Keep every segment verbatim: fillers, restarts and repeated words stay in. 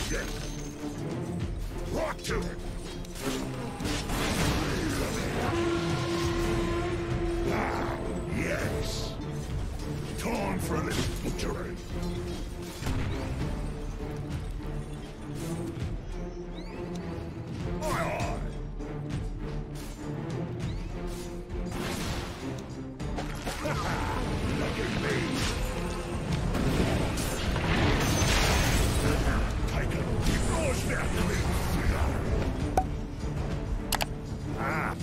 Rock to it! Ah, yes! Time for a little butchery. Aye, aye! Look at me! Take it! Keep yours now, you little figure! Ah!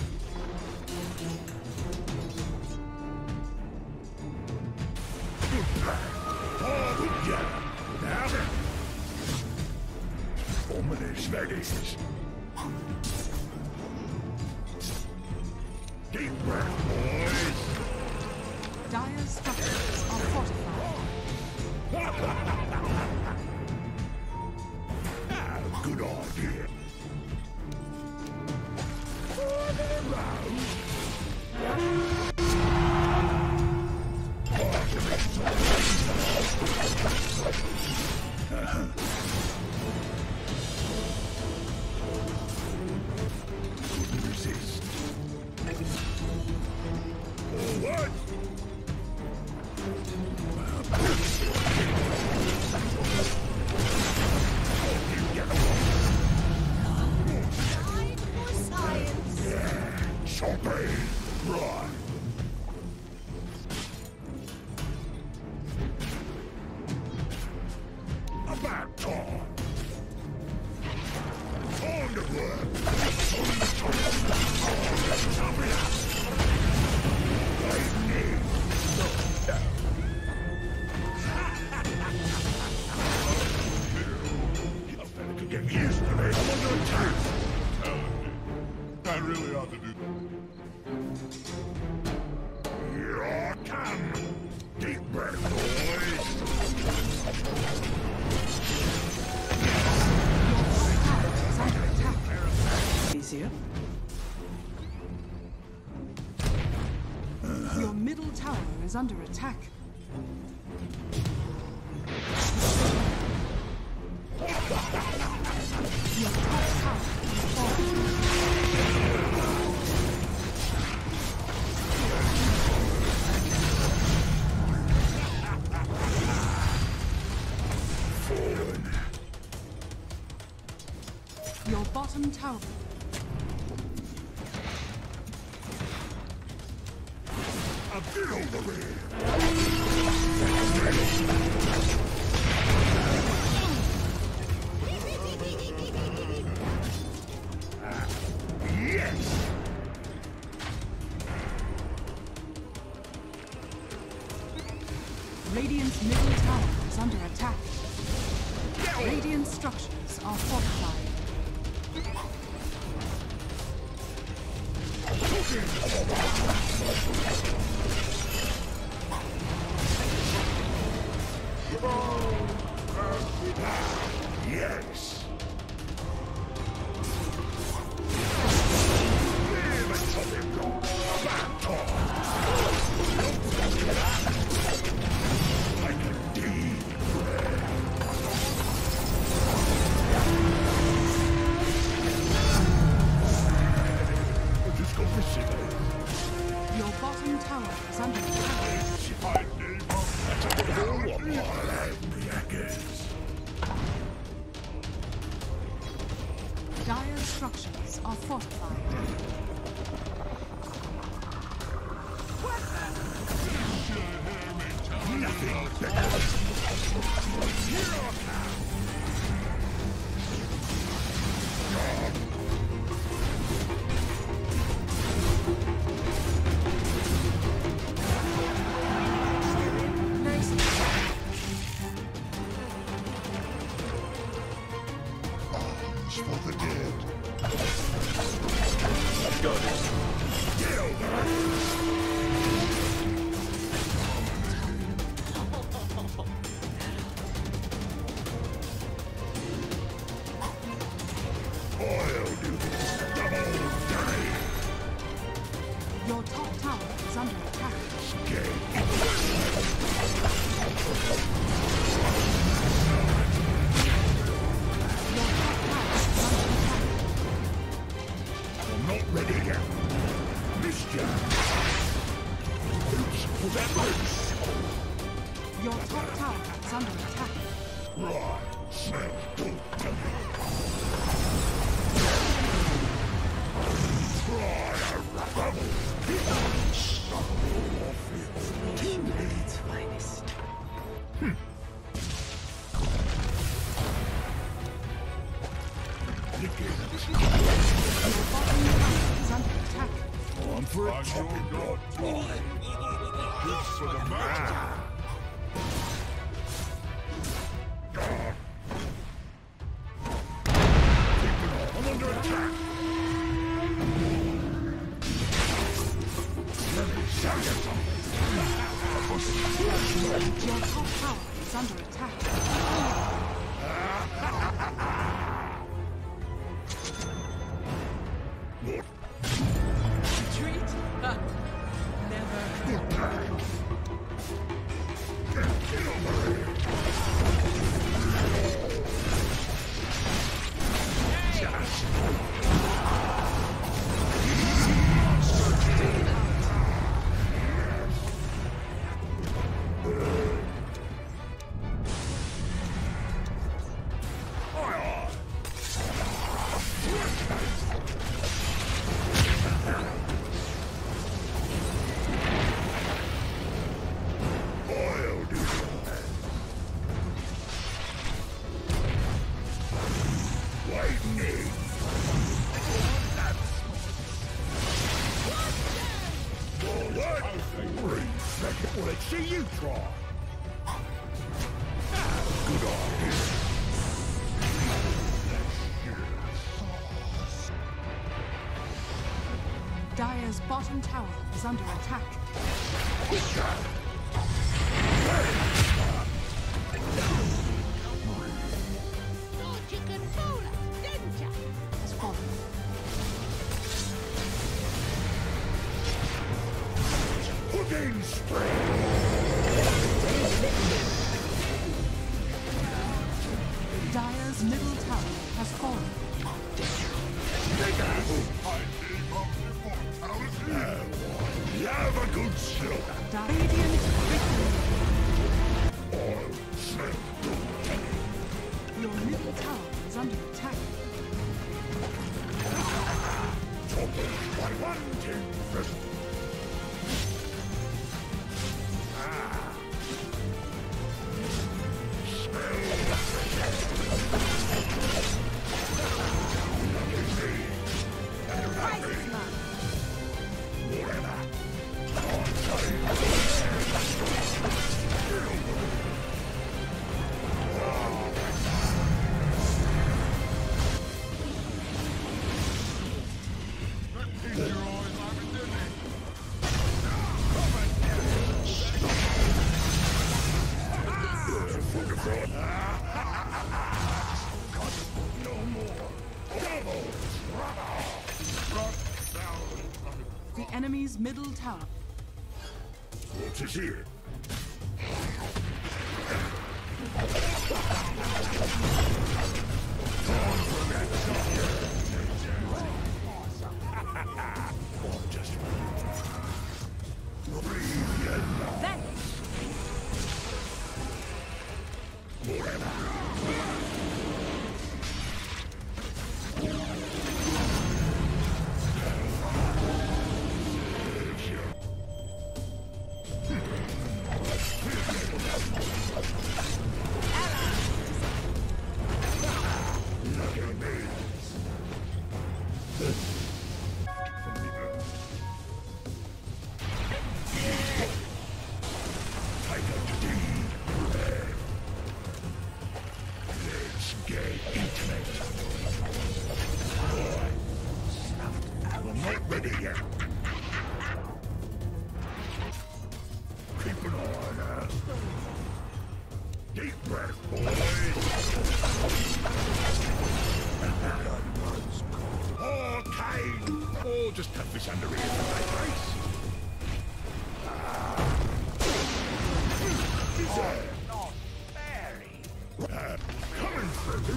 Oh, yeah! Now then! Ominous that is. Deep breath, boys! Dire's structures are fortified. Ah, good idea. For the road. Uh-huh. Couldn't resist. Forward! Time for science. Yeah, choppy! Right. About time. On to work. Chop it up. Lightning. You better get used to me. I'm under attack. I really ought to do Here I come. Deep breath, boys. Is under attack. Easier. Your middle tower is under attack. Your top tower is falling. Fallen. Your bottom tower. A bit over here. Yes! Radiant's middle tower is under attack. Radiant structures are fortified. Yes! About time! Like a deep I just got received. Your bottom tower is under attack. That's a whole lot more than the hackers. Dire's structures are fortified. Nothing better. Here I come. Nice. Arms for the dead. Got it. Get over it. I'll do this double day. Your top tower is under attack. Try, smell, don't tell me. Try a rebel. Teammates' finest. Your bottom tower is under attack. On for a chopping block. This for the man. I'm under attack. Let me show you something. Your top tower is under attack. Retreat? Ha. Never. Well, let's see you try. Good idea. Dire's bottom tower is under attack. Thought you could fool us, didn't ya? Has fallen. Cooking spray. Dire's middle tower has fallen. You have a good show. Radiant victory. Oil, smell, don't tell me. Your middle tower is under attack. Toppled by one king present. The enemy's middle tower. What is here? Just tuck this under here for my face. Not fairy. Uh, coming through.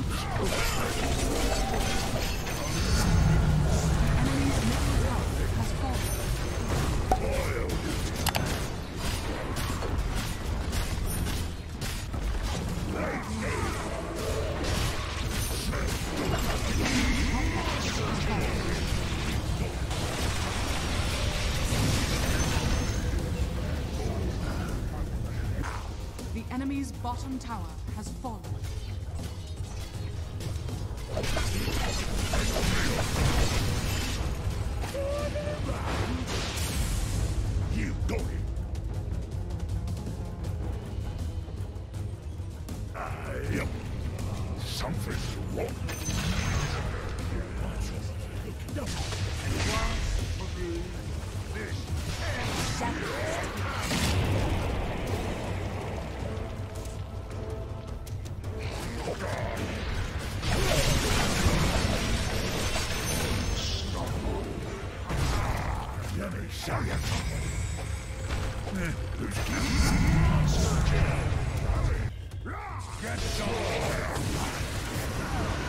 Enemy's middle tower has fallen. Oil. Lightning. enemy's bottom tower has fallen. You got it. I am. Something's wrong. Let me show you. Who's Get some.